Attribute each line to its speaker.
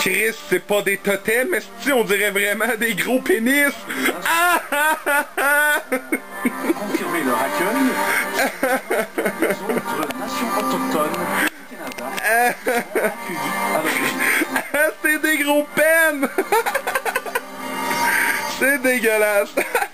Speaker 1: Chris, c'est pas des totems, mais si on dirait vraiment des gros pénis. Ah, ah, ah, ah.
Speaker 2: Confirmer leur accueil, les autres nations autochtones du Canada sont accueillies à l'origine.
Speaker 1: C'est des gros peines. C'est dégueulasse.